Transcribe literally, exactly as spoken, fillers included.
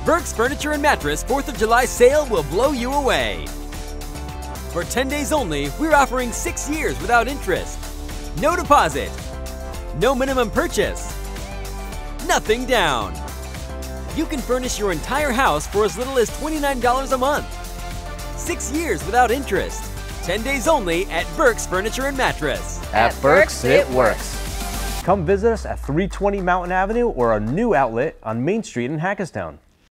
Burke's Furniture and Mattress fourth of July sale will blow you away. For ten days only, we're offering six years without interest. No deposit. No minimum purchase. Nothing down. You can furnish your entire house for as little as twenty-nine dollars a month. Six years without interest. ten days only at Burke's Furniture and Mattress. At Burke's, it works. Come visit us at three twenty Mountain Avenue or our new outlet on Main Street in Hackettstown.